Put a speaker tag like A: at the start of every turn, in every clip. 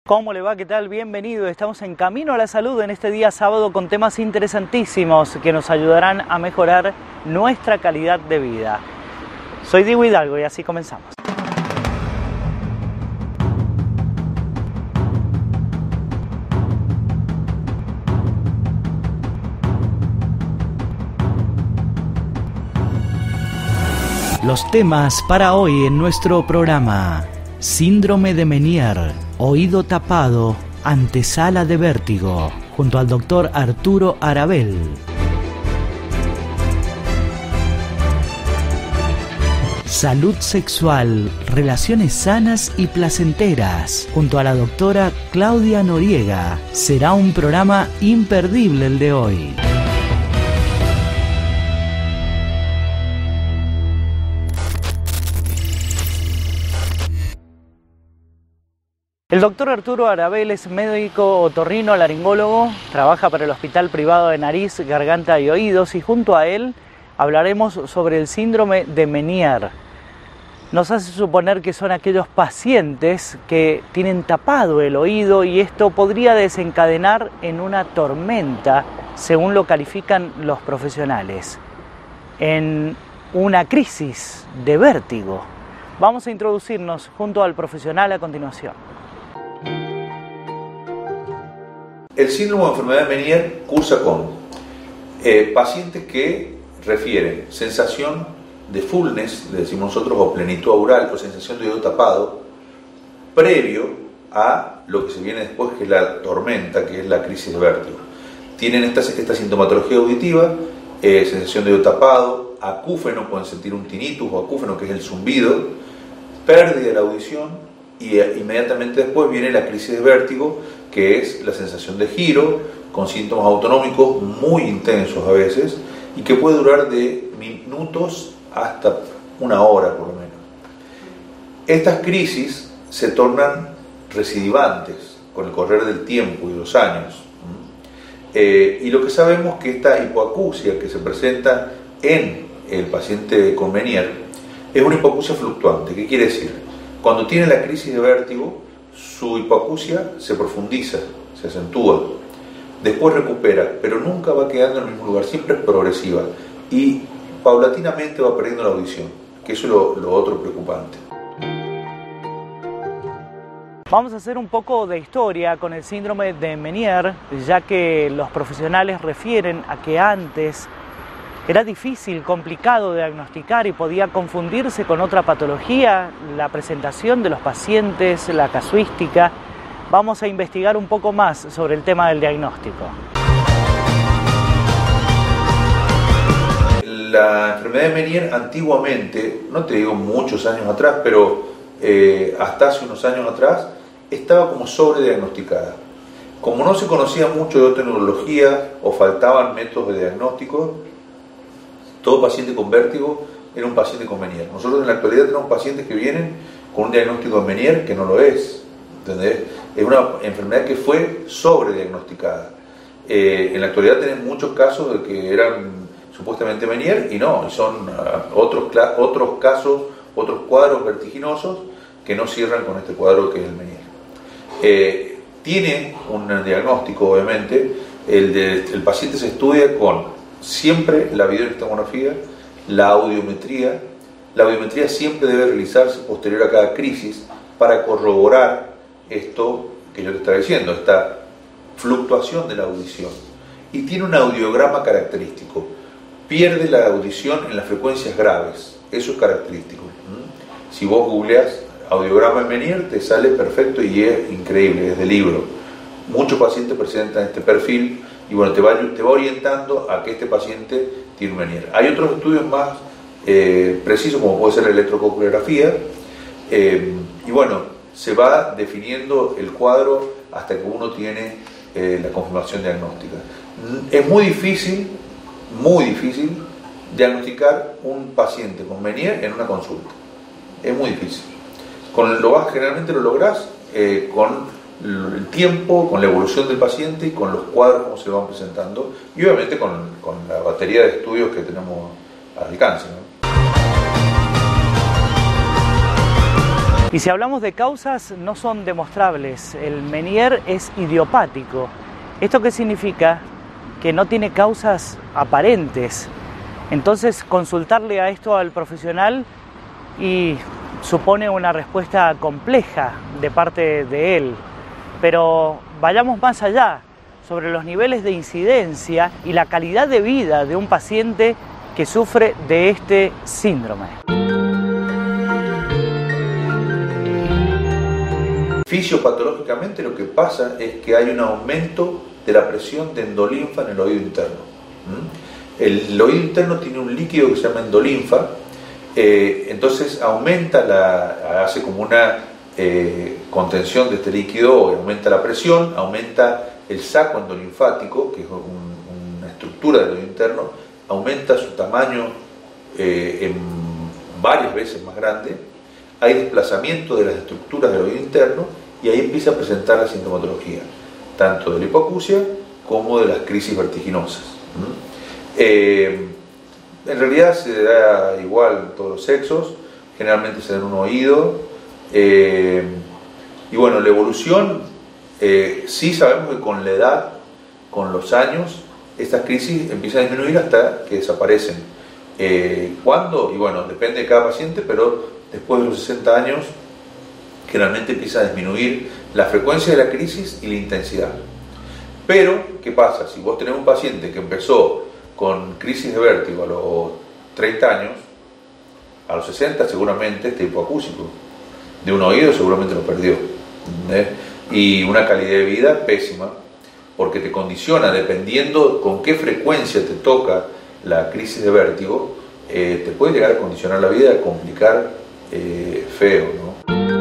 A: ¿Cómo le va? ¿Qué tal? Bienvenido. Estamos en Camino a la Salud en este día sábado con temas interesantísimos que nos ayudarán a mejorar nuestra calidad de vida. Soy Diego Hidalgo y así comenzamos. Los temas para hoy en nuestro programa: síndrome de Meniere, oído tapado, antesala de vértigo, junto al doctor Arturo Arabel. Salud sexual, relaciones sanas y placenteras, junto a la doctora Claudia Noriega. Será un programa imperdible el de hoy. El doctor Arturo Arabel es médico otorrinolaringólogo, trabaja para el Hospital Privado de Nariz, Garganta y Oídos y junto a él hablaremos sobre el síndrome de Meniere. Nos hace suponer que son aquellos pacientes que tienen tapado el oído y esto podría desencadenar en una tormenta, según lo califican los profesionales, en una crisis de vértigo. Vamos a introducirnos junto al profesional a continuación.
B: El síndrome de enfermedad de Meniere cursa con pacientes que refieren sensación de fullness, le decimos nosotros, o plenitud aural, o sensación de oído tapado, previo a lo que se viene después, que es la tormenta, que es la crisis de vértigo. Tienen esta sintomatología auditiva, sensación de oído tapado, acúfeno, pueden sentir un tinnitus o acúfeno, que es el zumbido, pérdida de la audición, y inmediatamente después viene la crisis de vértigo, que es la sensación de giro, con síntomas autonómicos muy intensos a veces, y que puede durar de minutos hasta una hora por lo menos. Estas crisis se tornan recidivantes con el correr del tiempo y los años. Y lo que sabemos es que esta hipoacusia que se presenta en el paciente con Meniere es una hipoacusia fluctuante. ¿Qué quiere decir? Cuando tiene la crisis de vértigo, su hipoacusia se profundiza, se acentúa, después recupera, pero nunca va quedando en el mismo lugar, siempre es progresiva y paulatinamente va perdiendo la audición, que eso es lo otro preocupante.
A: Vamos a hacer un poco de historia con el síndrome de Meniere, ya que los profesionales refieren a que antes era difícil, complicado diagnosticar y podía confundirse con otra patología, la presentación de los pacientes, la casuística. Vamos a investigar un poco más sobre el tema del diagnóstico.
B: La enfermedad de Meniere antiguamente, no te digo muchos años atrás, pero hasta hace unos años atrás, estaba como sobrediagnosticada. Como no se conocía mucho de otorrinolaringología o faltaban métodos de diagnóstico, todo paciente con vértigo era un paciente con Meniere. Nosotros en la actualidad tenemos pacientes que vienen con un diagnóstico de Meniere que no lo es. ¿Entendés? Es una enfermedad que fue sobrediagnosticada. En la actualidad tenemos muchos casos de que eran supuestamente Meniere y no, y son otros casos, otros cuadros vertiginosos que no cierran con este cuadro que es el Meniere. Tiene un diagnóstico, obviamente, el paciente se estudia con siempre la videohistamografía, la audiometría. La audiometría siempre debe realizarse posterior a cada crisis para corroborar esto que yo te estaba diciendo, esta fluctuación de la audición. Y tiene un audiograma característico. Pierde la audición en las frecuencias graves. Eso es característico. Si vos googleás audiograma en Meniere, te sale perfecto y es increíble, es de libro. Muchos pacientes presentan este perfil y bueno, te va orientando a que este paciente tiene un Meniere. Hay otros estudios más precisos, como puede ser la electrocoreografía, y bueno, se va definiendo el cuadro hasta que uno tiene la confirmación diagnóstica. Es muy difícil diagnosticar un paciente con Meniere en una consulta. Es muy difícil. Generalmente lo lográs con el tiempo, con la evolución del paciente y con los cuadros como se van presentando y obviamente con la batería de estudios que tenemos al alcance, ¿no?
A: Y si hablamos de causas, no son demostrables. El Menier es idiopático. ¿Esto qué significa? Que no tiene causas aparentes. Entonces, consultarle a esto al profesional y supone una respuesta compleja de parte de él. Pero vayamos más allá, sobre los niveles de incidencia y la calidad de vida de un paciente que sufre de este síndrome.
B: Fisiopatológicamente lo que pasa es que hay un aumento de la presión de endolinfa en el oído interno. El oído interno tiene un líquido que se llama endolinfa, entonces hace como una contención de este líquido, aumenta la presión, aumenta el saco endolinfático, que es una estructura del oído interno, aumenta su tamaño en varias veces más grande, hay desplazamiento de las estructuras del oído interno y ahí empieza a presentar la sintomatología, tanto de la hipoacusia como de las crisis vertiginosas. En realidad se da igual en todos los sexos, generalmente se da en un oído, y bueno, la evolución, sí sabemos que con la edad, con los años, estas crisis empiezan a disminuir hasta que desaparecen. ¿Cuándo? Y bueno, depende de cada paciente, pero después de los 60 años generalmente empieza a disminuir la frecuencia de la crisis y la intensidad. Pero, ¿qué pasa? Si vos tenés un paciente que empezó con crisis de vértigo a los 30 años, a los 60 seguramente está hipoacúsico. De un oído seguramente lo perdió. Y una calidad de vida pésima, porque te condiciona, dependiendo con qué frecuencia te toca la crisis de vértigo, te puede llegar a condicionar la vida, a complicar feo, ¿no?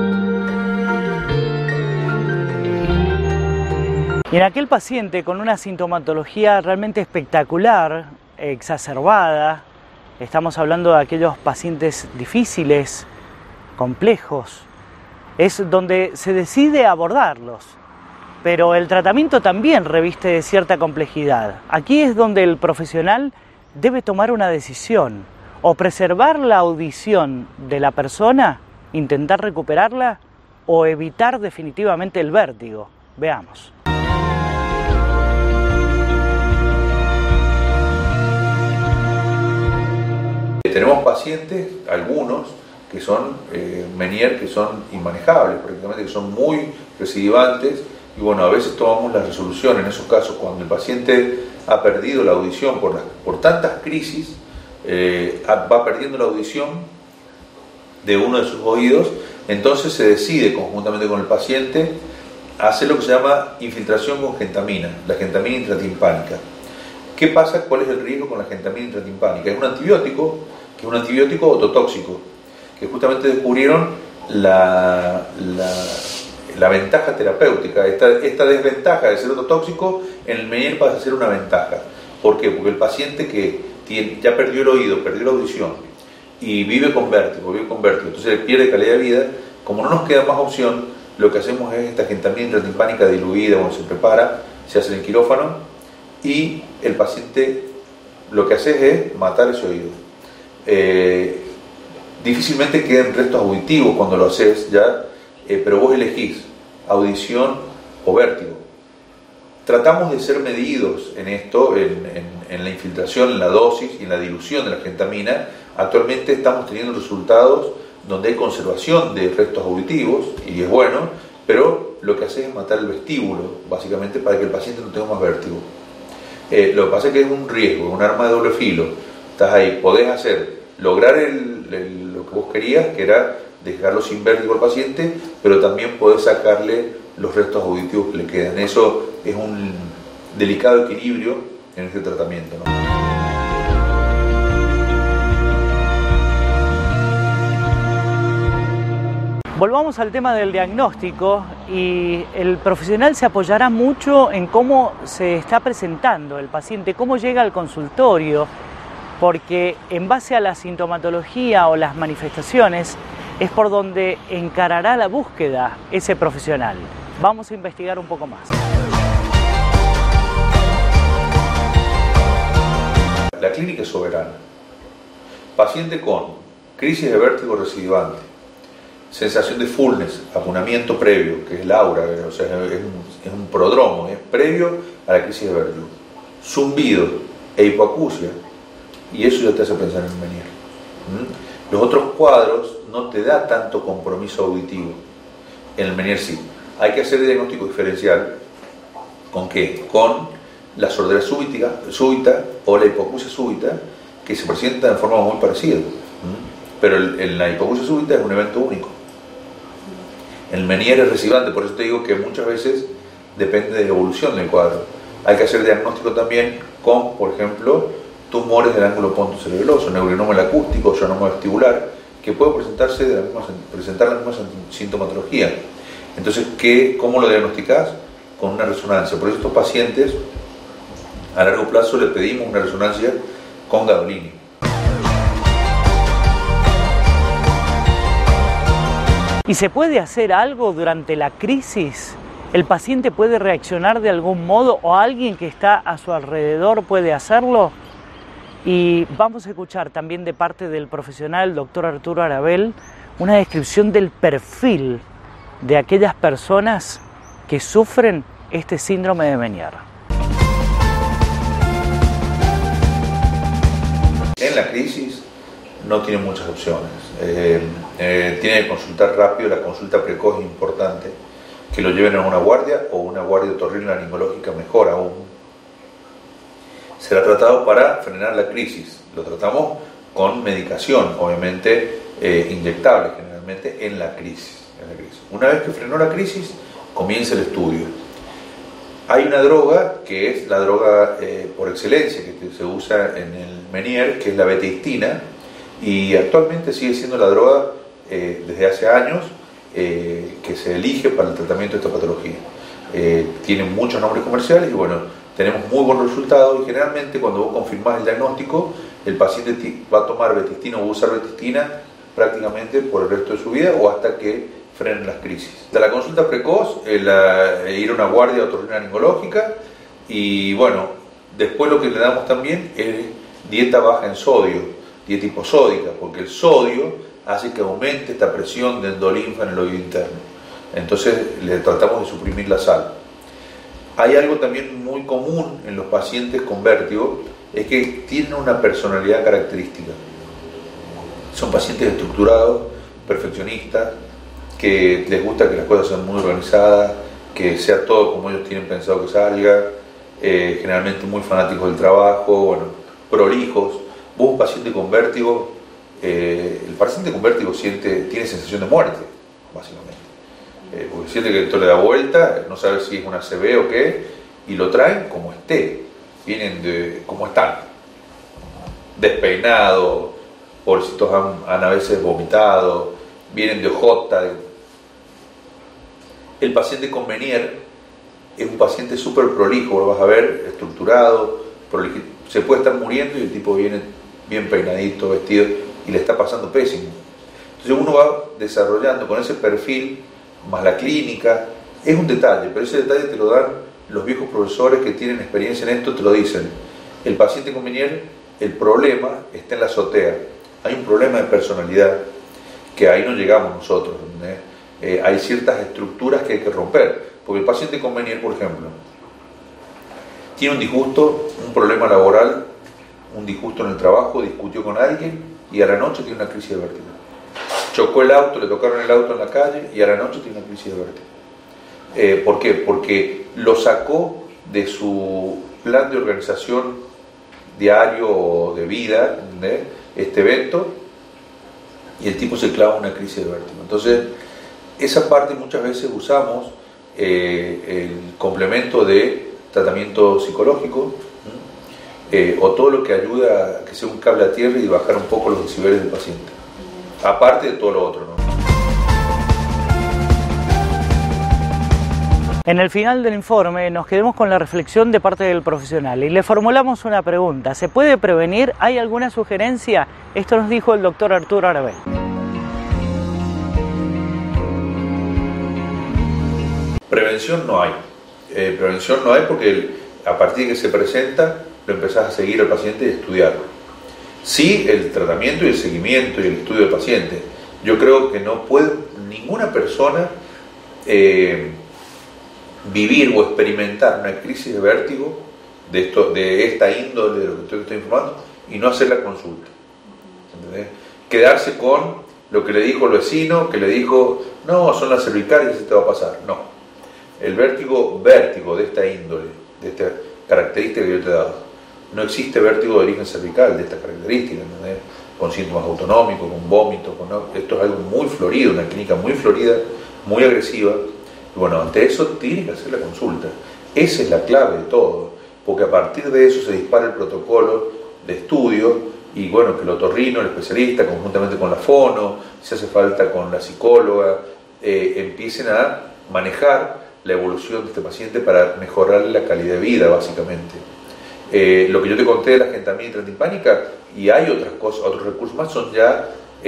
A: Y en aquel paciente con una sintomatología realmente espectacular, exacerbada, estamos hablando de aquellos pacientes difíciles, complejos, es donde se decide abordarlos, pero el tratamiento también reviste de cierta complejidad. Aquí es donde el profesional debe tomar una decisión, o preservar la audición de la persona, intentar recuperarla, o evitar definitivamente el vértigo. Veamos.
B: Tenemos pacientes, algunos, que son Menier, que son inmanejables, prácticamente, que son muy recidivantes, y bueno, a veces tomamos la resolución en esos casos cuando el paciente ha perdido la audición por tantas crisis, va perdiendo la audición de uno de sus oídos, entonces se decide conjuntamente con el paciente hacer lo que se llama infiltración con gentamina, la gentamina intratimpánica. ¿Qué pasa? ¿Cuál es el riesgo con la gentamina intratimpánica? Es un antibiótico, que es un antibiótico ototóxico, que justamente descubrieron la ventaja terapéutica. Esta desventaja de ser ototóxico en el Menier pasa a ser una ventaja. ¿Por qué? Porque el paciente que ya perdió el oído, perdió la audición y vive con vértigo, entonces pierde calidad de vida. Como no nos queda más opción, lo que hacemos es esta gentamina intratimpánica diluida, cuando se prepara, se hace en el quirófano y el paciente lo que hace es matar ese oído. Difícilmente quedan restos auditivos cuando lo haces ya, pero vos elegís audición o vértigo. Tratamos de ser medidos en esto, en la infiltración, en la dosis y en la dilución de la gentamina. Actualmente estamos teniendo resultados donde hay conservación de restos auditivos, y es bueno, pero lo que hace es matar el vestíbulo, básicamente para que el paciente no tenga más vértigo. Lo que pasa es que es un riesgo, es un arma de doble filo. Estás ahí, podés lograr lo que vos querías, que era dejarlo sin vértigo al paciente, pero también podés sacarle los restos auditivos que le quedan. Eso es un delicado equilibrio en este tratamiento, ¿no?
A: Volvamos al tema del diagnóstico, y el profesional se apoyará mucho en cómo se está presentando el paciente, cómo llega al consultorio, porque en base a la sintomatología o las manifestaciones es por donde encarará la búsqueda ese profesional. Vamos a investigar un poco más.
B: La clínica es soberana. Paciente con crisis de vértigo recidivante, sensación de fullness, apunamiento previo, que es el aura, o sea, es un prodromo, es previo a la crisis de vértigo. Zumbido e hipoacusia, y eso ya te hace pensar en Menier. Los otros cuadros no te da tanto compromiso auditivo. En el Menier sí. Hay que hacer el diagnóstico diferencial. ¿Con qué? Con la sordera súbita o la hipoacusia súbita, que se presenta de forma muy parecida. Pero en la hipoacusia súbita es un evento único. El Menier es recibante, por eso te digo que muchas veces depende de la evolución del cuadro. Hay que hacer diagnóstico también con, por ejemplo, tumores del ángulo pontocerebroso, neurinoma acústico, ionoma vestibular, que puede presentar la misma sintomatología. Entonces, ¿cómo lo diagnosticás? Con una resonancia. Por eso estos pacientes, a largo plazo, le pedimos una resonancia con gadolinium.
A: ¿Y se puede hacer algo durante la crisis? ¿El paciente puede reaccionar de algún modo o alguien que está a su alrededor puede hacerlo? Y vamos a escuchar también de parte del profesional, el doctor Arturo Arabel, una descripción del perfil de aquellas personas que sufren este síndrome de Menier.
B: En la crisis no tiene muchas opciones. Tiene que consultar rápido, la consulta precoz es importante, que lo lleven a una guardia o una guardia otorrinolaringológica, mejor aún. Será tratado para frenar la crisis. Lo tratamos con medicación, obviamente inyectable, generalmente en la crisis. Una vez que frenó la crisis, comienza el estudio. Hay una droga que es la droga por excelencia que se usa en el Menier, que es la betahistina, y actualmente sigue siendo la droga desde hace años que se elige para el tratamiento de esta patología. Tiene muchos nombres comerciales y bueno, tenemos muy buenos resultados, y generalmente cuando vos confirmás el diagnóstico, el paciente va a tomar betahistina o va a usar betahistina prácticamente por el resto de su vida o hasta que frenen las crisis. De la consulta precoz, ir a una guardia otorrinolaringológica, y bueno, después lo que le damos también es dieta baja en sodio, dieta hiposódica, porque el sodio hace que aumente esta presión de endolinfa en el oído interno. Entonces le tratamos de suprimir la sal. Hay algo también muy común en los pacientes con vértigo, es que tienen una personalidad característica. Son pacientes estructurados, perfeccionistas, que les gusta que las cosas sean muy organizadas, que sea todo como ellos tienen pensado que salga, generalmente muy fanáticos del trabajo, bueno, prolijos. Vos, un paciente con vértigo, el paciente con vértigo tiene sensación de muerte, básicamente. Porque siente que esto le da vuelta, no sabe si es una ACV o qué, y lo traen como esté, vienen como están, despeinados, pobrecitos han a veces vomitado, vienen de ojota. El paciente con Menier es un paciente súper prolijo, lo vas a ver, estructurado, se puede estar muriendo y el tipo viene bien peinadito, vestido, y le está pasando pésimo. Entonces uno va desarrollando con ese perfil, más la clínica, es un detalle, pero ese detalle te lo dan los viejos profesores que tienen experiencia en esto, te lo dicen. El paciente con Menier, el problema está en la azotea, hay un problema de personalidad, que ahí no llegamos nosotros, hay ciertas estructuras que hay que romper, porque el paciente con Menier, por ejemplo, tiene un disgusto, un problema laboral, un disgusto en el trabajo, discutió con alguien y a la noche tiene una crisis de vértigo. Chocó el auto, le tocaron el auto en la calle y a la noche tiene una crisis de vértigo. ¿Por qué? Porque lo sacó de su plan de organización diario o de vida, este evento, y el tipo se clava una crisis de vértigo. Entonces, esa parte muchas veces usamos el complemento de tratamiento psicológico, o todo lo que ayuda a que sea un cable a tierra y bajar un poco los decibeles del paciente. Aparte de todo lo otro, ¿no?
A: En el final del informe nos quedamos con la reflexión de parte del profesional y le formulamos una pregunta. ¿Se puede prevenir? ¿Hay alguna sugerencia? Esto nos dijo el doctor Arturo Arabel.
B: Prevención no hay. Prevención no hay porque a partir de que se presenta lo empezás a seguir al paciente y estudiarlo. Sí, el tratamiento y el seguimiento y el estudio del paciente, Yo creo que no puede ninguna persona vivir o experimentar una crisis de vértigo de esta índole de lo que estoy informando y no hacer la consulta. ¿Entendés? Quedarse con lo que le dijo el vecino, que le dijo, no, son las cervicales y se te va a pasar. No. El vértigo de esta índole, de esta característica que yo te he dado. No existe vértigo de origen cervical de esta característica, ¿entendés? Con síntomas autonómicos, con vómitos, esto es algo muy florido, una clínica muy florida, muy agresiva. Y bueno, ante eso tiene que hacer la consulta. Esa es la clave de todo, porque a partir de eso se dispara el protocolo de estudio y bueno, que el otorrino, el especialista, conjuntamente con la fono, si hace falta con la psicóloga, empiecen a manejar la evolución de este paciente para mejorarle la calidad de vida, básicamente. Lo que yo te conté de la agentamina intratimpánica, y hay otras cosas, otros recursos más, son ya,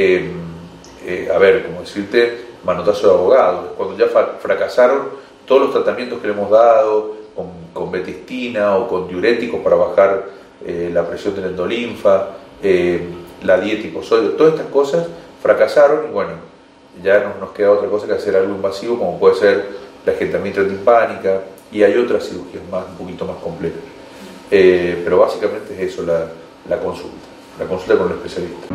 B: como decirte, manotazo de abogado. Cuando ya fracasaron todos los tratamientos que le hemos dado, con betistina o con diuréticos para bajar la presión del endolinfa, la dieta hiposódico, todas estas cosas fracasaron y bueno, ya no nos queda otra cosa que hacer algo invasivo como puede ser la agentamina intratimpánica y hay otras cirugías un poquito más complejas. Pero básicamente es eso, la consulta con el especialista.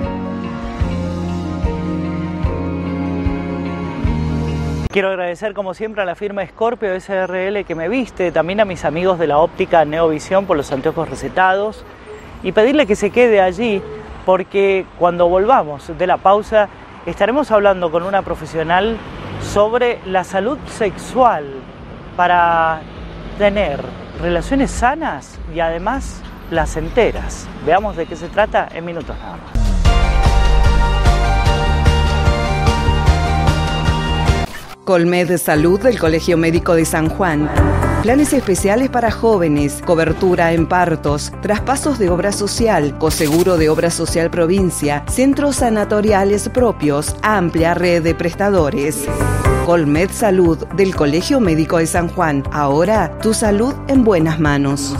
A: Quiero agradecer como siempre a la firma Scorpio SRL que me viste, también a mis amigos de la óptica Neovisión por los anteojos recetados y pedirle que se quede allí porque cuando volvamos de la pausa estaremos hablando con una profesional sobre la salud sexual para tener relaciones sanas y además placenteras. Veamos de qué se trata en minutos nada más.
C: Colmed Salud del Colegio Médico de San Juan. Planes especiales para jóvenes, cobertura en partos, traspasos de obra social, coseguro de obra social provincia, centros sanatoriales propios, amplia red de prestadores. Colmed Salud del Colegio Médico de San Juan. Ahora tu salud en buenas manos.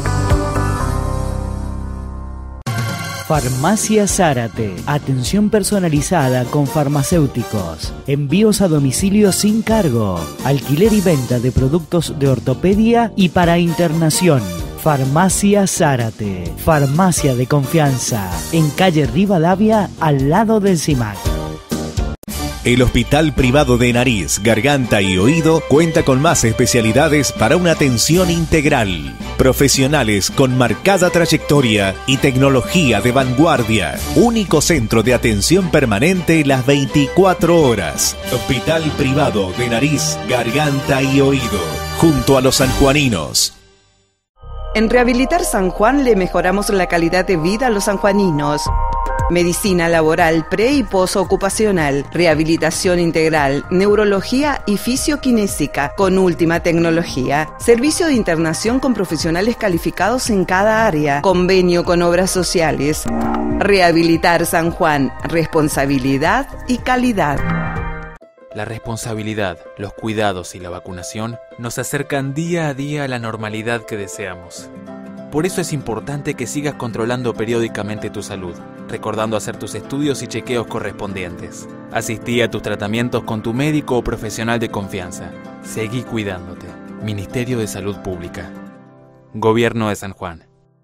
D: Farmacia Zárate. Atención personalizada con farmacéuticos. Envíos a domicilio sin cargo. Alquiler y venta de productos de ortopedia y para internación. Farmacia Zárate. Farmacia de confianza. En calle Rivadavia, al lado del CIMAC.
E: El Hospital Privado de Nariz, Garganta y Oído cuenta con más especialidades para una atención integral. Profesionales con marcada trayectoria y tecnología de vanguardia. Único centro de atención permanente las 24 horas. Hospital Privado de Nariz, Garganta y Oído. Junto a los sanjuaninos.
C: En Rehabilitar San Juan le mejoramos la calidad de vida a los sanjuaninos. Medicina laboral pre- y posocupacional, rehabilitación integral, neurología y fisioquinésica con última tecnología, servicio de internación con profesionales calificados en cada área, convenio con obras sociales. Rehabilitar San Juan, responsabilidad y calidad.
F: La responsabilidad, los cuidados y la vacunación nos acercan día a día a la normalidad que deseamos. Por eso es importante que sigas controlando periódicamente tu salud, recordando hacer tus estudios y chequeos correspondientes. Asistí a tus tratamientos con tu médico o profesional de confianza. Seguí cuidándote. Ministerio de Salud Pública. Gobierno de San Juan.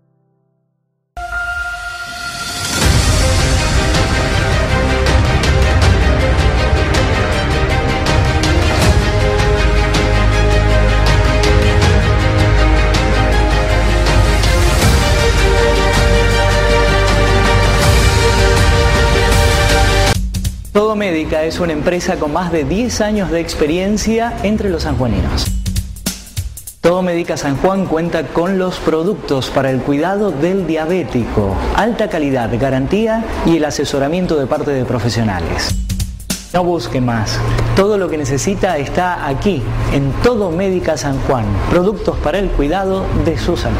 A: Todo Médica es una empresa con más de 10 años de experiencia entre los sanjuaninos. Todo Médica San Juan cuenta con los productos para el cuidado del diabético, alta calidad, garantía y el asesoramiento de parte de profesionales. No busque más, todo lo que necesita está aquí, en Todo Médica San Juan, productos para el cuidado de su salud.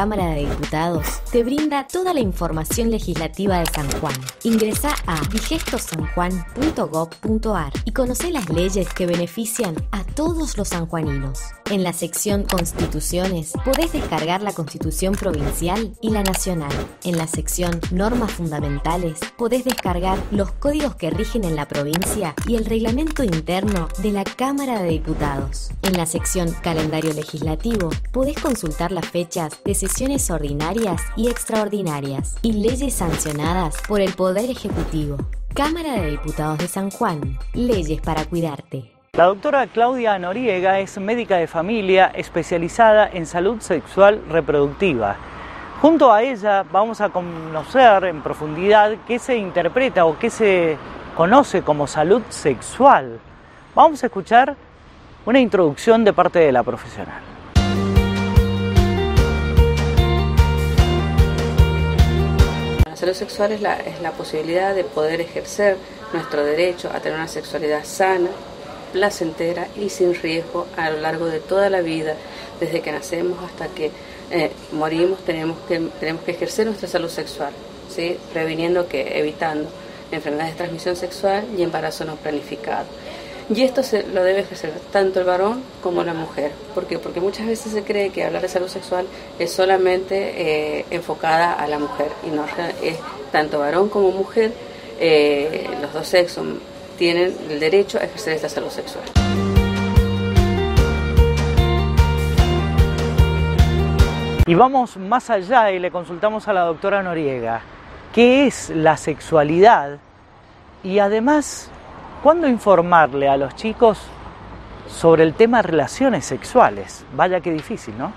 G: Cámara de Diputados te brinda toda la información legislativa de San Juan. Ingresá a digestosanjuan.gov.ar y conocé las leyes que benefician a todos los sanjuaninos. En la sección Constituciones podés descargar la Constitución Provincial y la Nacional. En la sección Normas Fundamentales podés descargar los códigos que rigen en la provincia y el reglamento interno de la Cámara de Diputados. En la sección Calendario Legislativo podés consultar las fechas de sesiones ordinarias y extraordinarias y leyes sancionadas por el Poder Ejecutivo. Cámara de Diputados de San Juan. Leyes para cuidarte.
A: La doctora Claudia Noriega es médica de familia especializada en salud sexual reproductiva. Junto a ella vamos a conocer en profundidad qué se interpreta o qué se conoce como salud sexual. Vamos a escuchar una introducción de parte de la profesional.
H: La salud sexual es la posibilidad de poder ejercer nuestro derecho a tener una sexualidad sana, placentera y sin riesgo a lo largo de toda la vida, desde que nacemos hasta que morimos. Tenemos que ejercer nuestra salud sexual, ¿sí? Evitando enfermedades de transmisión sexual y embarazo no planificado. Y esto lo debe ejercer tanto el varón como la mujer. ¿Por qué? Porque muchas veces se cree que hablar de salud sexual es solamente enfocada a la mujer, y no, es tanto varón como mujer, los dos sexos tienen el derecho a ejercer esta salud sexual.
A: Y vamos más allá y le consultamos a la doctora Noriega qué es la sexualidad y además cuándo informarle a los chicos sobre el tema relaciones sexuales. Vaya que difícil, ¿no?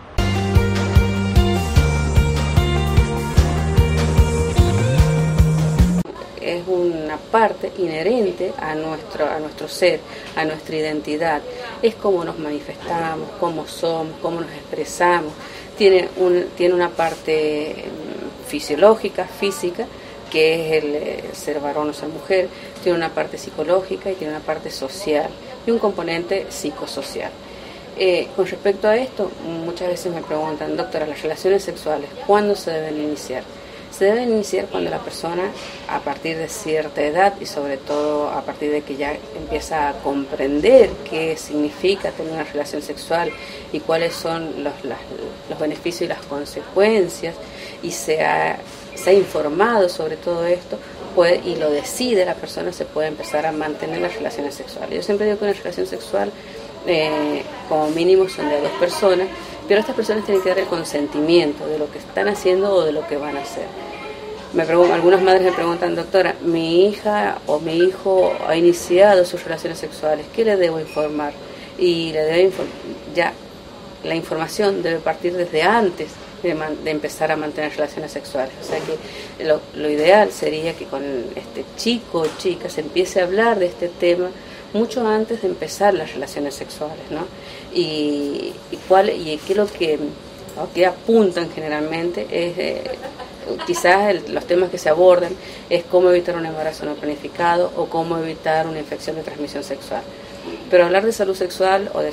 H: Es una parte inherente a nuestro ser, a nuestra identidad. Es cómo nos manifestamos, cómo somos, cómo nos expresamos. Tiene una parte fisiológica, física, que es el ser varón o ser mujer. Tiene una parte psicológica y tiene una parte social y un componente psicosocial. Con respecto a esto, muchas veces me preguntan, doctora, las relaciones sexuales, ¿cuándo se deben iniciar? Se deben iniciar cuando la persona, a partir de cierta edad y sobre todo a partir de que ya empieza a comprender qué significa tener una relación sexual y cuáles son los beneficios y las consecuencias, y se ha informado sobre todo esto, y lo decide la persona, se puede empezar a mantener las relaciones sexuales. Yo siempre digo que una relación sexual como mínimo son de 2 personas, pero estas personas tienen que dar el consentimiento de lo que están haciendo o de lo que van a hacer. Algunas madres me preguntan, doctora, mi hija o mi hijo ha iniciado sus relaciones sexuales, ¿qué le debo informar? Y ya la información debe partir desde antes de empezar a mantener relaciones sexuales. O sea que lo ideal sería que con este chico o chica se empiece a hablar de este tema mucho antes de empezar las relaciones sexuales, ¿no? Y qué es lo que apuntan generalmente es quizás los temas que se abordan es cómo evitar un embarazo no planificado o cómo evitar una infección de transmisión sexual. Pero hablar de salud sexual o de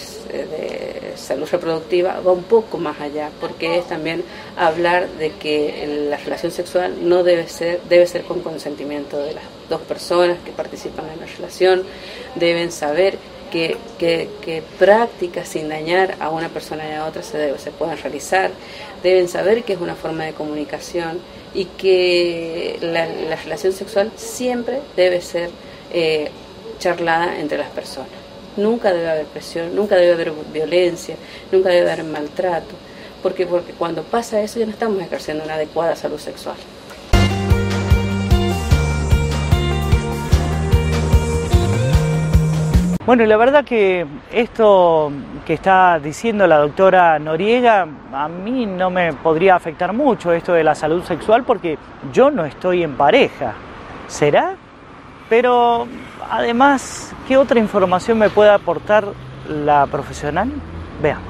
H: salud reproductiva va un poco más allá, porque es también hablar de que la relación sexual no debe ser con consentimiento de las 2 personas que participan en la relación. Deben saber que prácticas sin dañar a una persona y a otra se pueden realizar. Deben saber que es una forma de comunicación y que la relación sexual siempre debe ser charlada entre las personas. Nunca debe haber presión, nunca debe haber violencia, nunca debe haber maltrato, porque cuando pasa eso ya no estamos ejerciendo una adecuada salud sexual.
A: Bueno, y la verdad que esto que está diciendo la doctora Noriega a mí no me podría afectar mucho, esto de la salud sexual, porque yo no estoy en pareja. ¿Será? Pero además, ¿qué otra información me puede aportar la profesional? Veamos.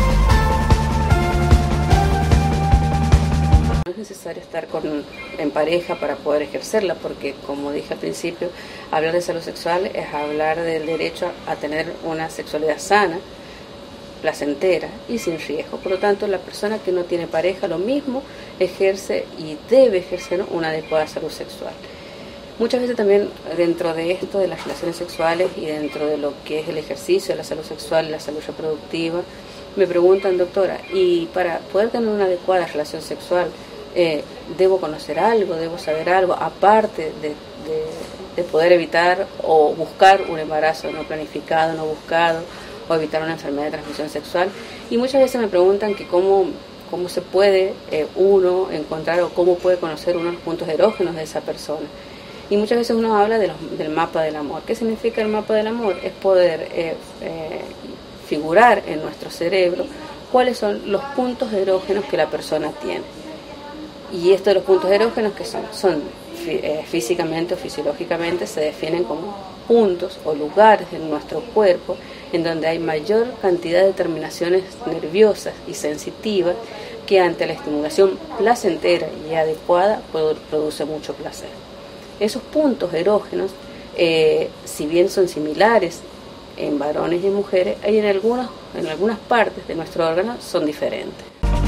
H: No es necesario estar en pareja para poder ejercerla, porque como dije al principio, hablar de salud sexual es hablar del derecho a tener una sexualidad sana, placentera y sin riesgo. Por lo tanto, la persona que no tiene pareja lo mismo ejerce y debe ejercer una adecuada salud sexual. Muchas veces también dentro de esto de las relaciones sexuales y dentro de lo que es el ejercicio de la salud sexual y la salud reproductiva, me preguntan, doctora, ¿y para poder tener una adecuada relación sexual debo conocer algo, debo saber algo, aparte de poder evitar o buscar un embarazo no planificado, no buscado, o evitar una enfermedad de transmisión sexual? Y muchas veces me preguntan que cómo se puede uno encontrar o cómo puede conocer unos puntos erógenos de esa persona. Y muchas veces uno habla del mapa del amor. ¿Qué significa el mapa del amor? Es poder figurar en nuestro cerebro cuáles son los puntos erógenos que la persona tiene. Y estos los puntos erógenos que son físicamente o fisiológicamente se definen como puntos o lugares en nuestro cuerpo en donde hay mayor cantidad de terminaciones nerviosas y sensitivas que ante la estimulación placentera y adecuada produce mucho placer. Esos puntos erógenos, si bien son similares en varones y en mujeres, hay en algunas partes de nuestro órgano son diferentes.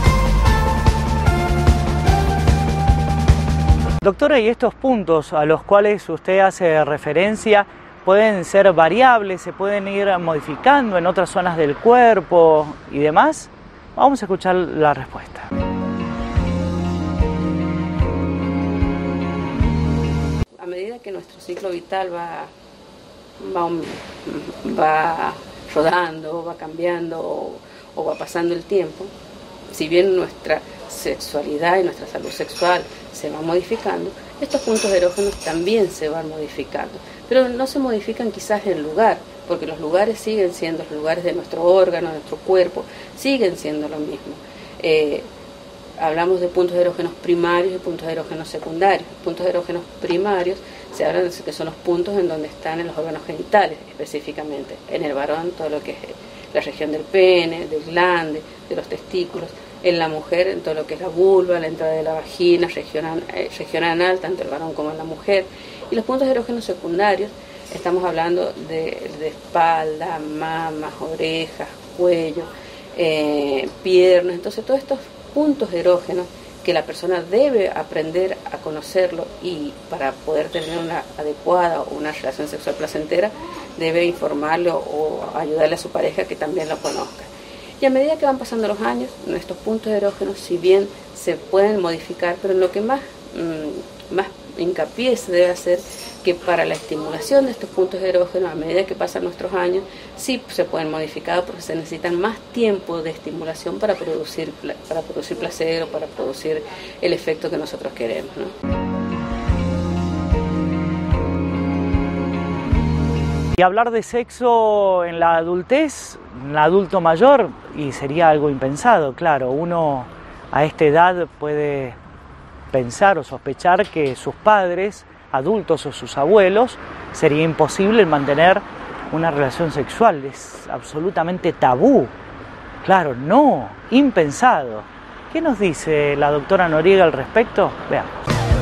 A: Doctora, ¿y estos puntos a los cuales usted hace referencia pueden ser variables, se pueden ir modificando en otras zonas del cuerpo y demás? Vamos a escuchar la respuesta.
H: A medida que nuestro ciclo vital va rodando, va cambiando o va pasando el tiempo, si bien nuestra sexualidad y nuestra salud sexual se va modificando, estos puntos erógenos también se van modificando, pero no se modifican quizás en el lugar, porque los lugares siguen siendo los lugares de nuestro órgano, de nuestro cuerpo, siguen siendo lo mismo. Hablamos de puntos erógenos primarios y puntos erógenos secundarios. Puntos erógenos primarios se hablan de que son los puntos en donde están en los órganos genitales, específicamente. En el varón, todo lo que es la región del pene, del glande, de los testículos. En la mujer, en todo lo que es la vulva, la entrada de la vagina, región anal, tanto el varón como en la mujer. Y los puntos erógenos secundarios, estamos hablando de espalda, mamas, orejas, cuello, piernas. Entonces, todos estos puntos erógenos que la persona debe aprender a conocerlo, y para poder tener una adecuada o una relación sexual placentera debe informarlo o ayudarle a su pareja que también lo conozca. Y a medida que van pasando los años, nuestros puntos erógenos, si bien se pueden modificar, pero en lo que más hincapié se debe hacer, que para la estimulación de estos puntos erógenos, a medida que pasan nuestros años, sí se pueden modificar porque se necesitan más tiempo de estimulación para producir placer o para producir el efecto que nosotros queremos, ¿no?
A: Y hablar de sexo en la adultez, en el adulto mayor, y sería algo impensado, claro. Uno a esta edad puede pensar o sospechar que sus padres, adultos o sus abuelos, sería imposible mantener una relación sexual. Es absolutamente tabú. Claro, no, impensado. ¿Qué nos dice la doctora Noriega al respecto? Veamos.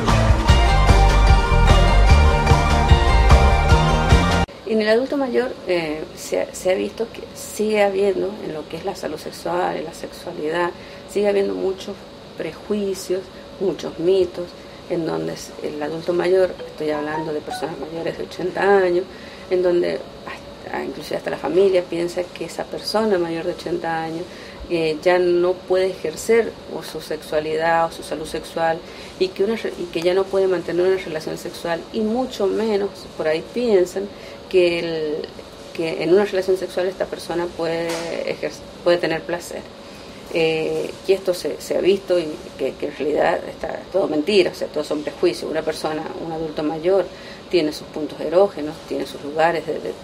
H: En el adulto mayor se ha visto que sigue habiendo, en lo que es la salud sexual, en la sexualidad, sigue habiendo muchos prejuicios, muchos mitos, en donde el adulto mayor, estoy hablando de personas mayores de 80 años, en donde inclusive hasta la familia piensa que esa persona mayor de 80 años ya no puede ejercer su sexualidad o su salud sexual y que ya no puede mantener una relación sexual, y mucho menos por ahí piensan que en una relación sexual esta persona puede tener placer. Y esto se ha visto, y que en realidad está todo mentira, o sea, todos son prejuicios. Un adulto mayor tiene sus puntos erógenos, tiene sus lugares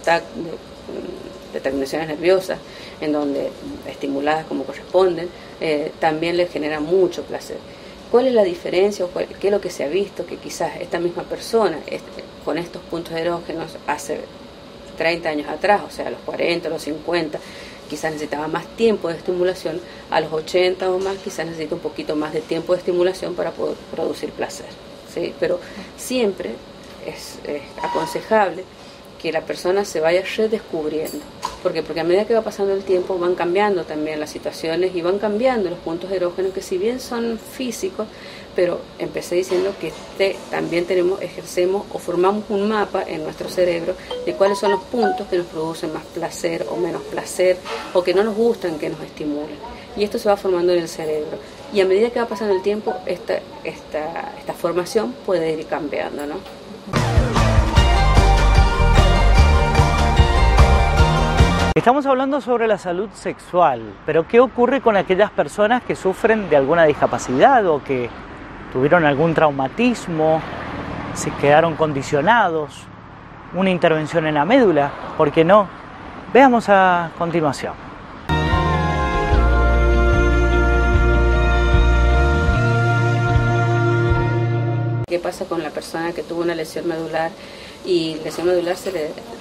H: de terminaciones nerviosas, en donde, estimuladas como corresponden, también les genera mucho placer. ¿Cuál es la diferencia o qué es lo que se ha visto? Que quizás esta misma persona con estos puntos erógenos hace 30 años atrás, o sea, a los 40, a los 50, quizás necesitaba más tiempo de estimulación, a los 80 o más quizás necesita un poquito más de tiempo de estimulación para poder producir placer, ¿sí? Pero siempre es aconsejable que la persona se vaya redescubriendo, ¿Por qué? Porque a medida que va pasando el tiempo van cambiando también las situaciones y van cambiando los puntos erógenos, que si bien son físicos, pero empecé diciendo que también ejercemos o formamos un mapa en nuestro cerebro de cuáles son los puntos que nos producen más placer o menos placer, o que no nos gustan que nos estimulen. Y esto se va formando en el cerebro. Y a medida que va pasando el tiempo, esta formación puede ir cambiando, ¿no?
A: Estamos hablando sobre la salud sexual, pero ¿qué ocurre con aquellas personas que sufren de alguna discapacidad o que tuvieron algún traumatismo, se quedaron condicionados, una intervención en la médula? ¿Por qué no? Veamos a continuación.
H: ¿Qué pasa con la persona que tuvo una lesión medular? Y lesión medular se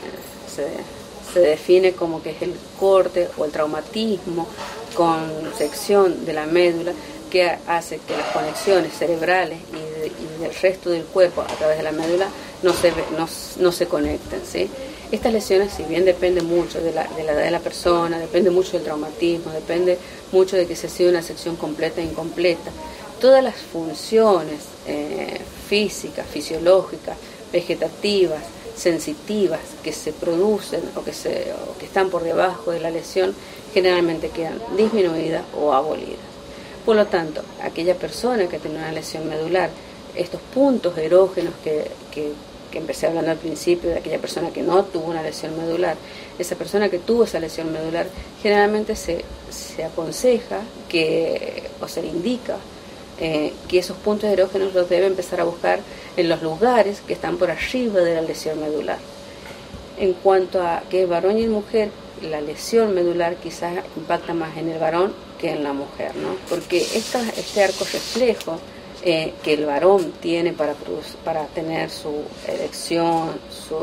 H: define como que es el corte o el traumatismo con sección de la médula que hace que las conexiones cerebrales y del resto del cuerpo a través de la médula no se conecten, ¿sí? Estas lesiones, si bien depende mucho de la edad de la persona, depende mucho del traumatismo, depende mucho de que se ha sido una sección completa e incompleta, todas las funciones físicas, fisiológicas, vegetativas, sensitivas que se producen o que están por debajo de la lesión generalmente quedan disminuidas o abolidas. Por lo tanto, aquella persona que tiene una lesión medular, estos puntos erógenos que empecé hablando al principio, de aquella persona que no tuvo una lesión medular, esa persona que tuvo esa lesión medular, generalmente se aconseja o se le indica que esos puntos erógenos los debe empezar a buscar en los lugares que están por arriba de la lesión medular. En cuanto a que es varón y mujer, la lesión medular quizás impacta más en el varón que en la mujer, ¿no? Porque este arco reflejo que el varón tiene para tener su erección,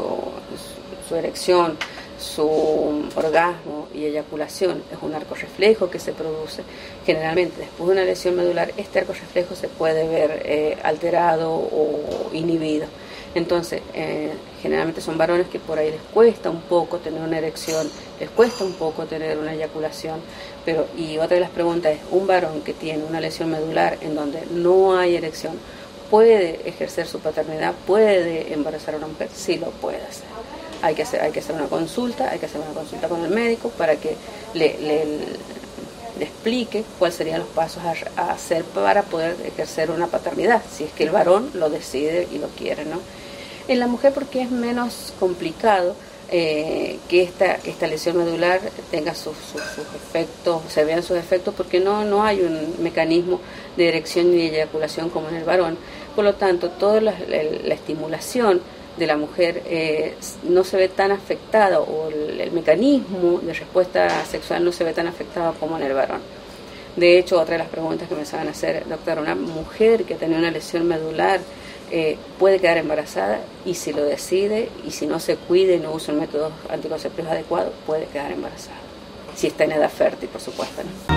H: su orgasmo y eyaculación, es un arco reflejo que se produce. Generalmente después de una lesión medular, este arco reflejo se puede ver alterado o inhibido. Entonces, generalmente son varones que por ahí les cuesta un poco tener una erección, les cuesta un poco tener una eyaculación, y otra de las preguntas es, ¿un varón que tiene una lesión medular en donde no hay erección puede ejercer su paternidad, puede embarazar a una mujer? Sí lo puede hacer. Hay que hacer una consulta, con el médico para que le explique cuáles serían los pasos a hacer para poder ejercer una paternidad, si es que el varón lo decide y lo quiere, ¿no? En la mujer, porque es menos complicado que esta lesión medular tenga sus efectos, se vean sus efectos, porque no hay un mecanismo de erección ni de eyaculación como en el varón. Por lo tanto, toda la estimulación de la mujer no se ve tan afectada, o el mecanismo de respuesta sexual no se ve tan afectado como en el varón. De hecho, otra de las preguntas que me saben hacer, doctora, una mujer que tiene una lesión medular puede quedar embarazada, y si lo decide y si no se cuida y no usa métodos anticonceptivos adecuados, puede quedar embarazada, si está en edad fértil, por supuesto, ¿no?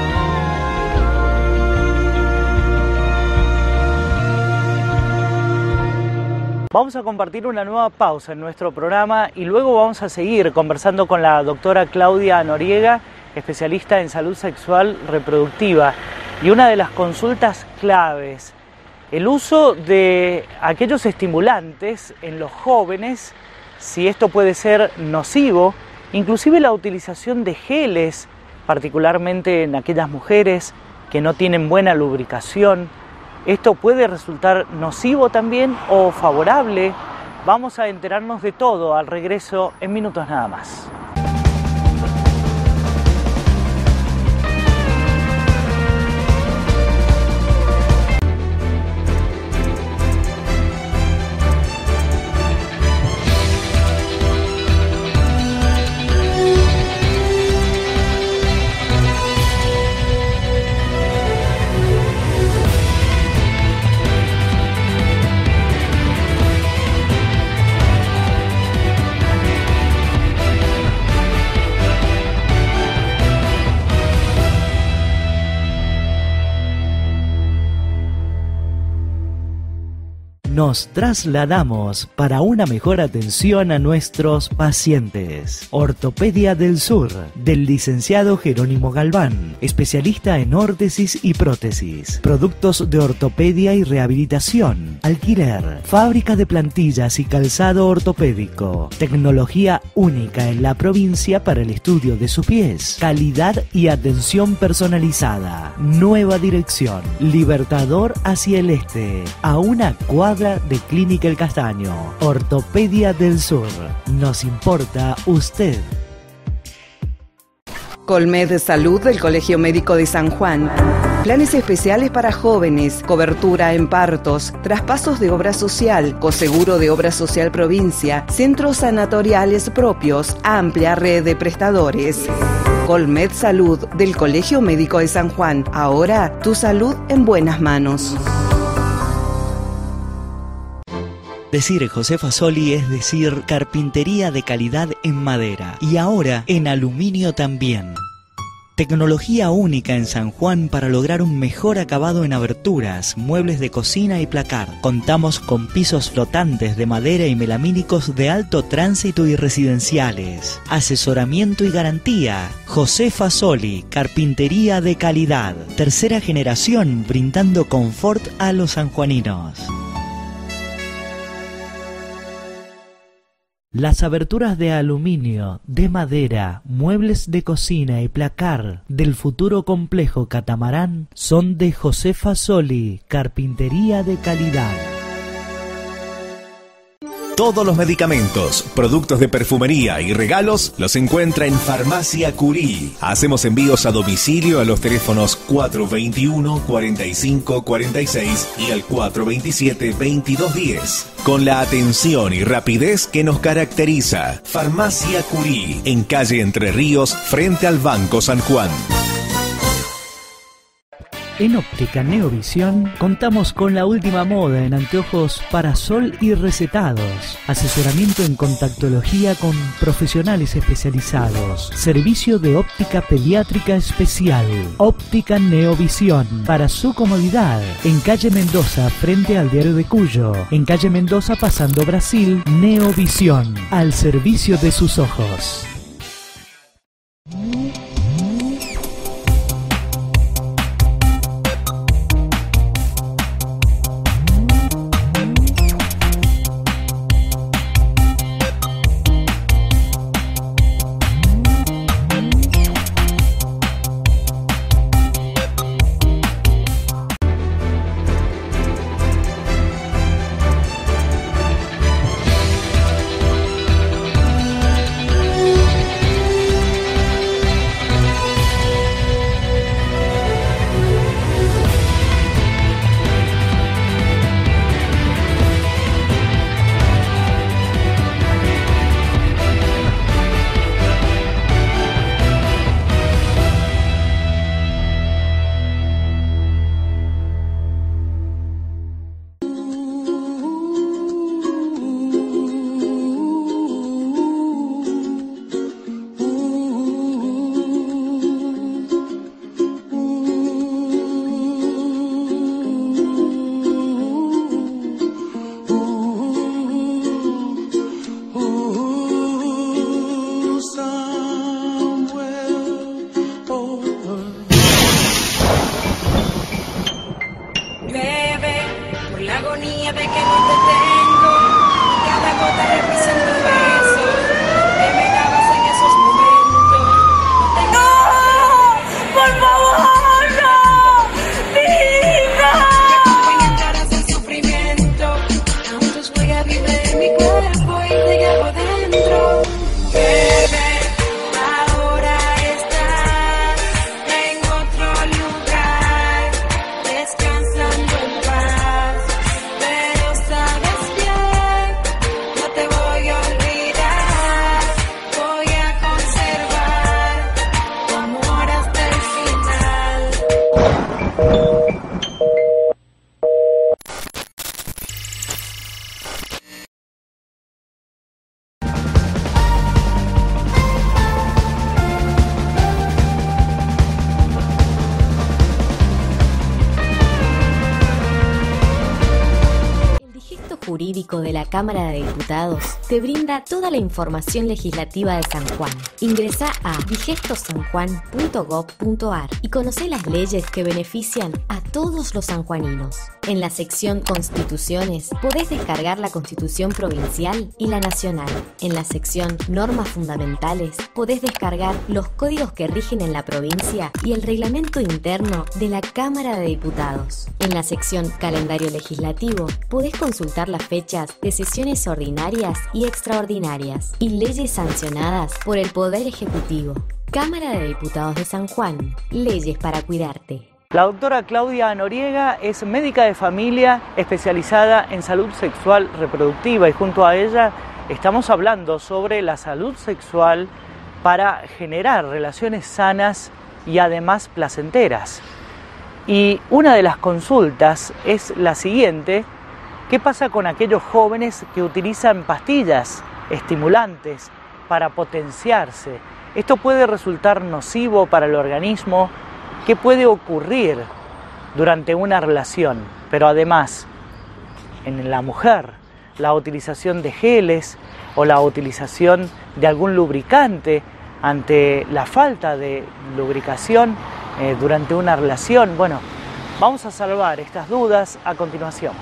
A: Vamos a compartir una nueva pausa en nuestro programa y luego vamos a seguir conversando con la doctora Claudia Noriega, especialista en salud sexual reproductiva. Y una de las consultas claves, el uso de aquellos estimulantes en los jóvenes, si esto puede ser nocivo, inclusive la utilización de geles, particularmente en aquellas mujeres que no tienen buena lubricación. ¿Esto puede resultar nocivo también o favorable? Vamos a enterarnos de todo al regreso en minutos nada más.
D: nos trasladamos para una mejor atención a nuestros pacientes. Ortopedia del Sur, del licenciado Jerónimo Galván, especialista en órtesis y prótesis, productos de ortopedia y rehabilitación, alquiler, fábrica de plantillas y calzado ortopédico, tecnología única en la provincia para el estudio de sus pies, calidad y atención personalizada. Nueva dirección, Libertador hacia el este, a una cuadra de Clínica El Castaño. Ortopedia del Sur, nos importa usted.
C: Colmed Salud del Colegio Médico de San Juan. Planes especiales para jóvenes, cobertura en partos, traspasos de obra social, coseguro de obra social provincia, centros sanatoriales propios, amplia red de prestadores. Colmed Salud del Colegio Médico de San Juan. Ahora tu salud en buenas manos.
D: Decir José Fasoli es decir carpintería de calidad en madera y ahora en aluminio también. Tecnología única en San Juan para lograr un mejor acabado en aberturas, muebles de cocina y placar. Contamos con pisos flotantes de madera y melamínicos de alto tránsito y residenciales. Asesoramiento y garantía. José Fasoli, carpintería de calidad. Tercera generación brindando confort a los sanjuaninos. Las aberturas de aluminio, de madera, muebles de cocina y placar del futuro complejo Catamarán son de José Fasoli, carpintería de calidad.
E: Todos los medicamentos, productos de perfumería y regalos los encuentra en Farmacia Curí. Hacemos envíos a domicilio a los teléfonos 421-4546 y al 427-2210. Con la atención y rapidez que nos caracteriza. Farmacia Curí, en calle Entre Ríos, frente al Banco San Juan.
D: En Óptica Neovisión contamos con la última moda en anteojos para sol y recetados, asesoramiento en contactología con profesionales especializados, servicio de óptica pediátrica especial. Óptica Neovisión, para su comodidad, en calle Mendoza frente al Diario de Cuyo, en calle Mendoza pasando Brasil. Neovisión, al servicio de sus ojos.
G: Jurídico de la Cámara de Diputados te brinda toda la información legislativa de San Juan. Ingresá a digestosanjuan.gov.ar y conocé las leyes que benefician a todos los sanjuaninos. En la sección Constituciones podés descargar la Constitución Provincial y la Nacional. En la sección Normas Fundamentales podés descargar los códigos que rigen en la provincia y el reglamento interno de la Cámara de Diputados. En la sección Calendario Legislativo podés consultar las fechas de sesiones ordinarias y extraordinarias y leyes sancionadas por el Poder Ejecutivo. Cámara de Diputados de San Juan. Leyes para cuidarte.
A: La doctora Claudia Noriega es médica de familia especializada en salud sexual reproductiva y junto a ella estamos hablando sobre la salud sexual para generar relaciones sanas y además placenteras. Y una de las consultas es la siguiente: ¿qué pasa con aquellos jóvenes que utilizan pastillas estimulantes para potenciarse? ¿Esto puede resultar nocivo para el organismo? ¿Qué puede ocurrir durante una relación? Pero además, en la mujer, la utilización de geles o la utilización de algún lubricante ante la falta de lubricación durante una relación. Bueno, vamos a salvar estas dudas a continuación.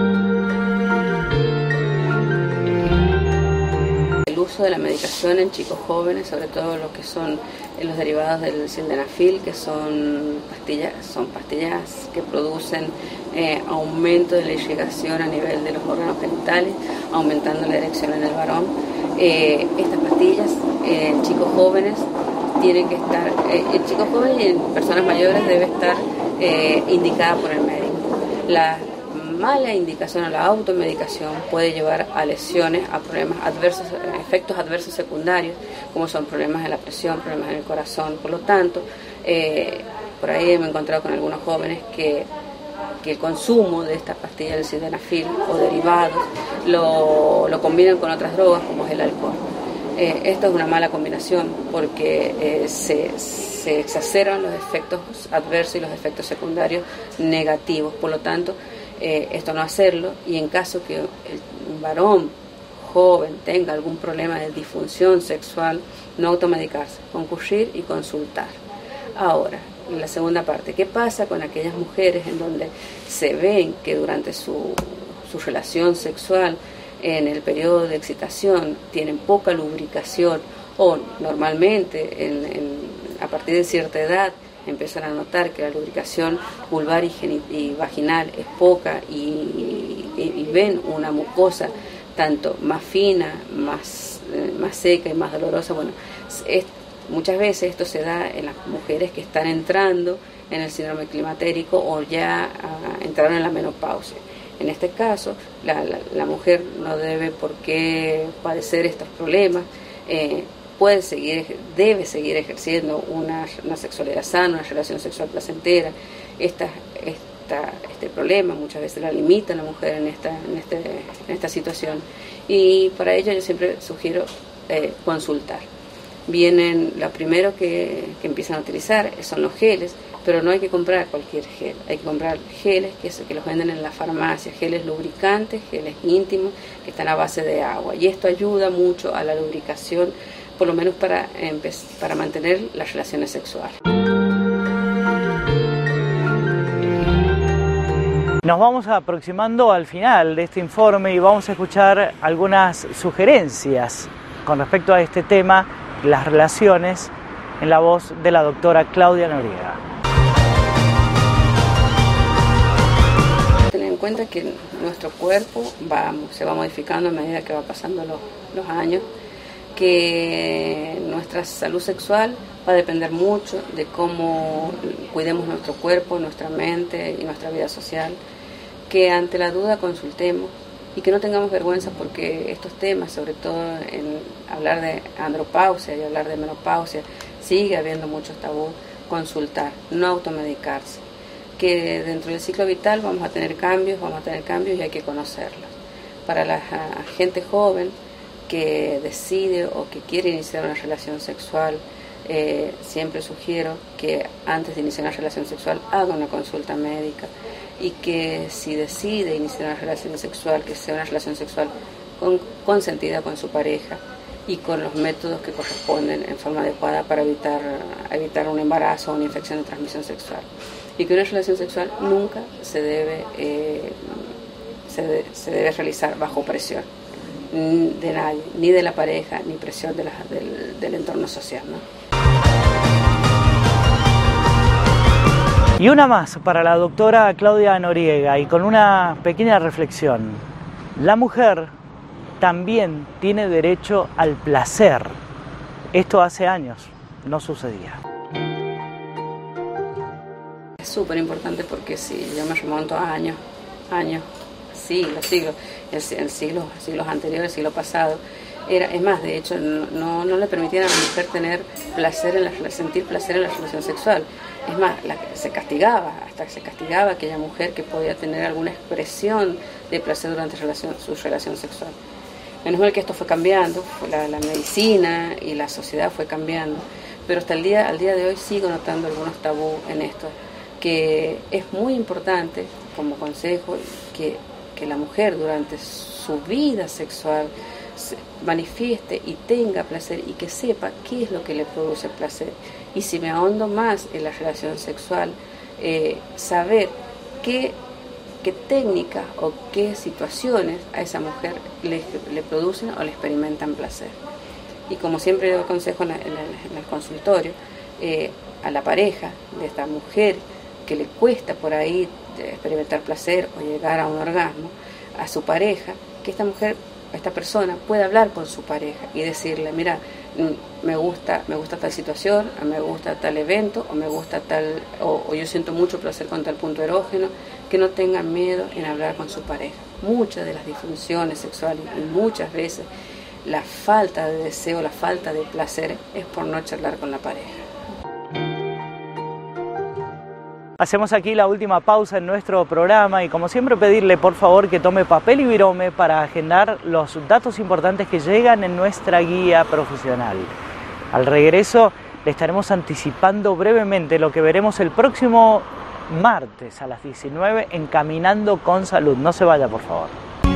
H: El uso de la medicación en chicos jóvenes, sobre todo lo que son los derivados del sildenafil, que son pastillas que producen aumento de la irrigación a nivel de los órganos genitales, aumentando la erección en el varón. Estas pastillas en chicos jóvenes tienen que estar, en chicos jóvenes y en personas mayores debe estar indicada por el médico. La mala indicación o la automedicación puede llevar a lesiones, a problemas adversos, efectos adversos secundarios, como son problemas de la presión, problemas en el corazón. Por lo tanto, por ahí me he encontrado con algunos jóvenes que el consumo de estas pastillas del sildenafil o derivados lo combinan con otras drogas, como es el alcohol. Esto es una mala combinación porque se exacerban los efectos adversos y los efectos secundarios negativos. Por lo tanto, esto no hacerlo, y en caso que un varón joven tenga algún problema de disfunción sexual, no automedicarse, concurrir y consultar. Ahora, en la segunda parte, ¿qué pasa con aquellas mujeres en donde se ven que durante su relación sexual, en el periodo de excitación, tienen poca lubricación o normalmente a partir de cierta edad empiezan a notar que la lubricación vulvar y vaginal es poca y ven una mucosa tanto más fina, más seca y más dolorosa? Bueno, muchas veces esto se da en las mujeres que están entrando en el síndrome climatérico o ya entraron en la menopausia. En este caso, la mujer no debe por qué padecer estos problemas, debe seguir ejerciendo una sexualidad sana, una relación sexual placentera. Este problema muchas veces la limita a la mujer en esta situación, y para ello yo siempre sugiero consultar. Lo primero que empiezan a utilizar son los geles, pero no hay que comprar cualquier gel, hay que comprar geles que los venden en la farmacia, geles lubricantes, geles íntimos, que están a base de agua, y esto ayuda mucho a la lubricación, por lo menos para mantener las relaciones sexuales.
A: Nos vamos aproximando al final de este informe y vamos a escuchar algunas sugerencias con respecto a este tema, las relaciones, en la voz de la doctora Claudia Noriega.
H: Tener en cuenta que nuestro cuerpo se va modificando a medida que va pasando los años, que nuestra salud sexual va a depender mucho de cómo cuidemos nuestro cuerpo, nuestra mente y nuestra vida social, que ante la duda consultemos y que no tengamos vergüenza, porque estos temas, sobre todo en hablar de andropausia y hablar de menopausia, sigue habiendo muchos tabú. Consultar, no automedicarse, que dentro del ciclo vital vamos a tener cambios y hay que conocerlos. Para la gente joven que decide o que quiere iniciar una relación sexual, siempre sugiero que antes de iniciar una relación sexual haga una consulta médica, y que si decide iniciar una relación sexual, que sea una relación sexual consentida con su pareja y con los métodos que corresponden en forma adecuada para evitar un embarazo o una infección de transmisión sexual. Y que una relación sexual nunca se debe realizar bajo presión de nadie, ni de la pareja, ni presión del entorno social, ¿no?
A: Y una más para la doctora Claudia Noriega, y con una pequeña reflexión. La mujer también tiene derecho al placer. Esto hace años no sucedía.
H: Es súper importante porque si yo me remonto a años, siglos, en siglos anteriores, siglo pasado, es más, de hecho, no le permitían a la mujer tener sentir placer en la relación sexual. Es más, se castigaba a aquella mujer que podía tener alguna expresión de placer durante su relación sexual. Menos mal que esto fue cambiando, la medicina y la sociedad fue cambiando, pero hasta al día de hoy sigo notando algunos tabú en esto, que es muy importante como consejo que la mujer durante su vida sexual manifieste y tenga placer, y que sepa qué es lo que le produce placer. Y si me ahondo más en la relación sexual, saber qué técnicas o qué situaciones a esa mujer le producen o le experimentan placer. Y como siempre yo aconsejo en el consultorio, a la pareja de esta mujer que le cuesta por ahí experimentar placer o llegar a un orgasmo, a su pareja, que esta persona pueda hablar con su pareja y decirle: mira, me gusta tal situación, me gusta tal evento, o me gusta o yo siento mucho placer con tal punto erógeno. Que no tengan miedo en hablar con su pareja. Muchas de las disfunciones sexuales, y muchas veces la falta de deseo, la falta de placer, es por no charlar con la pareja.
A: Hacemos aquí la última pausa en nuestro programa, y como siempre pedirle por favor que tome papel y virome para agendar los datos importantes que llegan en nuestra guía profesional. Al regreso le estaremos anticipando brevemente lo que veremos el próximo martes a las 19 en Caminando con Salud. No se vaya, por favor.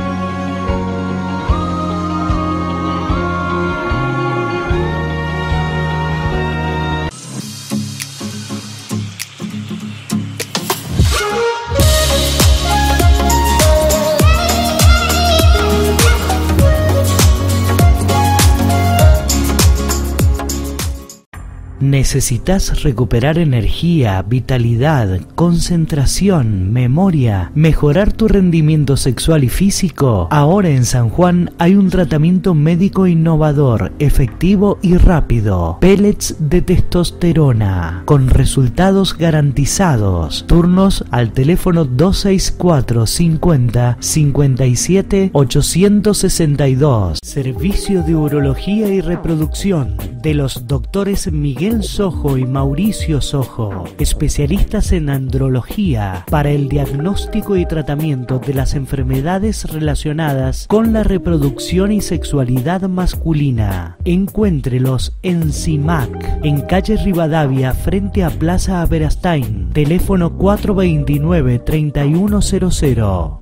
D: ¿Necesitas recuperar energía, vitalidad, concentración, memoria, mejorar tu rendimiento sexual y físico? Ahora en San Juan hay un tratamiento médico innovador, efectivo y rápido. Pellets de testosterona, con resultados garantizados. Turnos al teléfono 264 50 57 862. Servicio de urología y reproducción de los doctores Miguel Sojo y Mauricio Sojo, especialistas en andrología, para el diagnóstico y tratamiento de las enfermedades relacionadas con la reproducción y sexualidad masculina. Encuéntrelos en CIMAC, en calle Rivadavia, frente a Plaza Aberastain, teléfono 429-3100.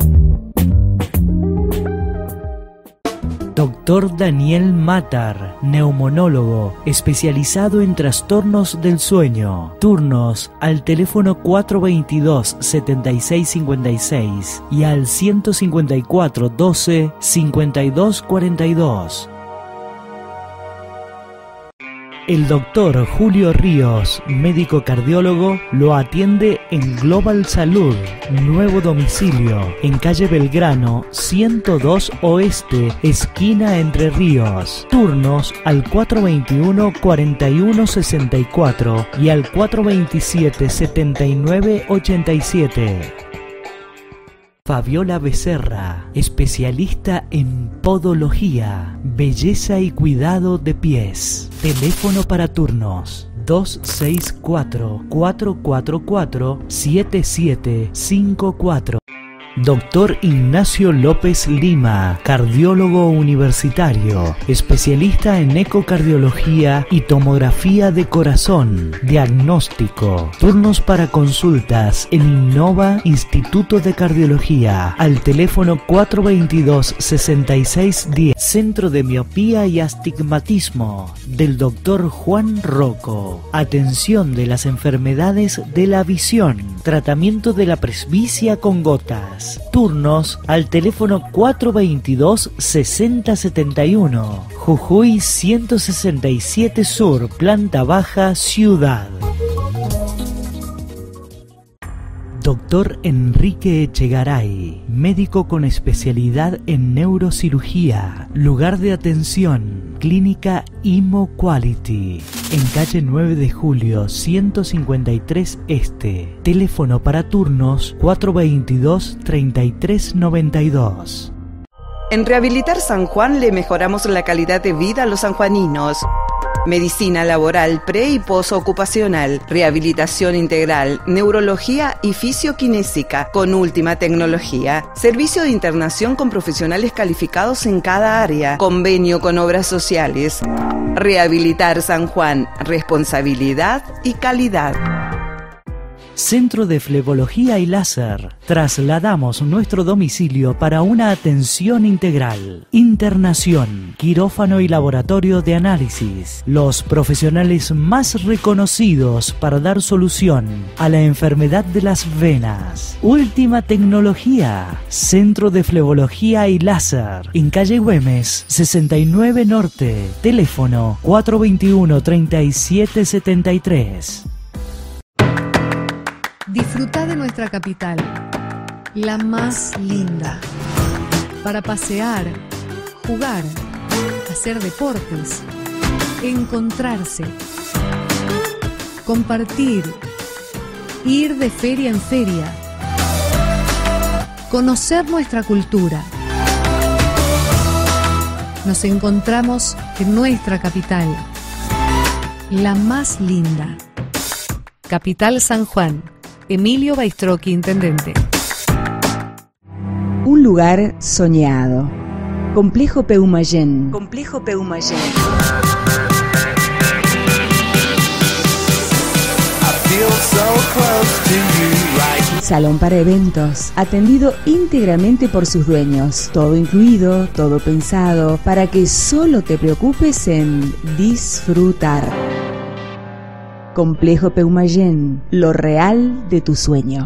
D: Dr. Daniel Matar, neumonólogo, especializado en trastornos del sueño. Turnos al teléfono 422-7656 y al 154-12-5242. El doctor Julio Ríos, médico cardiólogo, lo atiende en Global Salud, nuevo domicilio, en calle Belgrano, 102 Oeste, esquina Entre Ríos. Turnos al 421-4164 y al 427-7987. Fabiola Becerra, especialista en podología, belleza y cuidado de pies. Teléfono para turnos 264-444-7754. Doctor Ignacio López Lima, cardiólogo universitario, especialista en ecocardiología y tomografía de corazón, diagnóstico, turnos para consultas en Innova Instituto de Cardiología, al teléfono 422-6610, Centro de Miopía y Astigmatismo, del Dr. Juan Rocco, atención de las enfermedades de la visión, tratamiento de la presbicia con gotas. Turnos al teléfono 422-6071, Jujuy 167 Sur, planta baja, Ciudad. Doctor Enrique Echegaray, médico con especialidad en neurocirugía, lugar de atención, Clínica Imo Quality, en calle 9 de Julio 153 Este, teléfono para turnos 422-3392.
C: En Rehabilitar San Juan le mejoramos la calidad de vida a los sanjuaninos. Medicina laboral pre- y posocupacional, rehabilitación integral, neurología y fisioquinésica con última tecnología, servicio de internación con profesionales calificados en cada área, convenio con obras sociales. Rehabilitar San Juan, responsabilidad y calidad.
D: Centro de Flebología y Láser. Trasladamos nuestro domicilio para una atención integral. Internación, quirófano y laboratorio de análisis. Los profesionales más reconocidos para dar solución a la enfermedad de las venas. Última tecnología. Centro de Flebología y Láser. En calle Güemes, 69 Norte. Teléfono 421-3773.
I: Disfruta de nuestra capital, la más linda, para pasear, jugar, hacer deportes, encontrarse, compartir, ir de feria en feria, conocer nuestra cultura. Nos encontramos en nuestra capital, la más linda. Capital San Juan. Emilio Baistrocchi, intendente.
J: Un lugar soñado. Complejo Peumayén. Complejo Peumayén. Salón para eventos, atendido íntegramente por sus dueños. Todo incluido, todo pensado, para que solo te preocupes en disfrutar. Complejo Peumayén, lo real de tu sueño.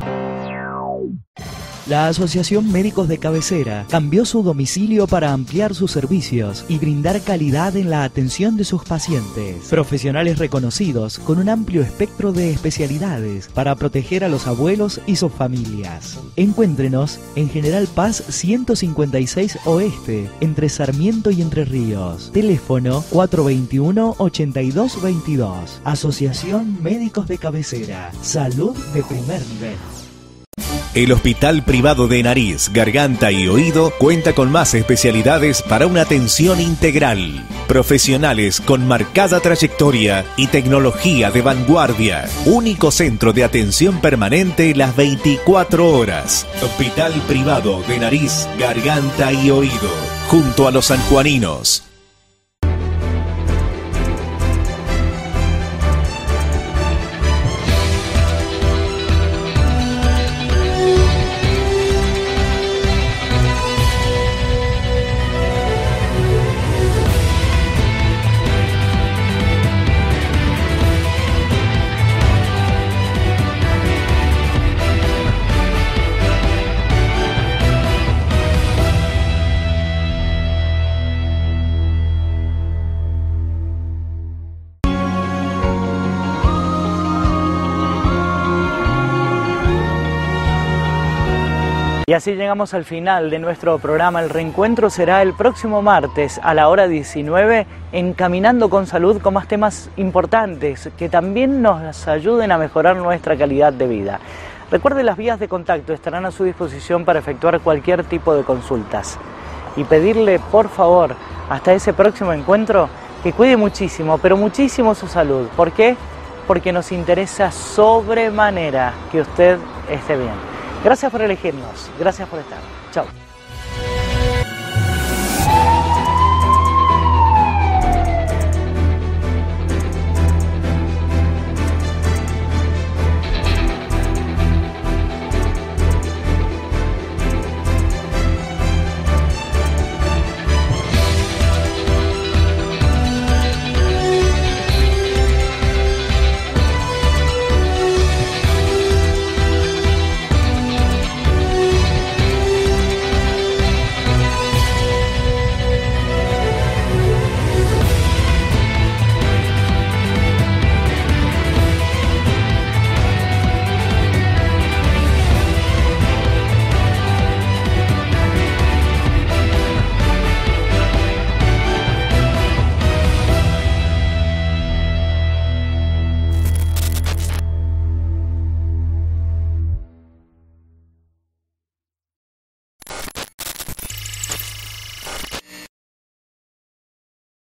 D: La Asociación Médicos de Cabecera cambió su domicilio para ampliar sus servicios y brindar calidad en la atención de sus pacientes. Profesionales reconocidos con un amplio espectro de especialidades para proteger a los abuelos y sus familias. Encuéntrenos en General Paz 156 Oeste, entre Sarmiento y Entre Ríos. Teléfono 421-8222. Asociación Médicos de Cabecera. Salud de primer nivel.
E: El Hospital Privado de Nariz, Garganta y Oído cuenta con más especialidades para una atención integral. Profesionales con marcada trayectoria y tecnología de vanguardia. Único centro de atención permanente las 24 horas. Hospital Privado de Nariz, Garganta y Oído. Junto a los sanjuaninos.
A: Y así llegamos al final de nuestro programa. El reencuentro será el próximo martes a la hora 19 en Caminando con Salud, con más temas importantes que también nos ayuden a mejorar nuestra calidad de vida. Recuerde, las vías de contacto estarán a su disposición para efectuar cualquier tipo de consultas. Y pedirle, por favor, hasta ese próximo encuentro, que cuide muchísimo, pero muchísimo su salud. ¿Por qué? Porque nos interesa sobremanera que usted esté bien. Gracias por elegirnos, gracias por estar. Chao.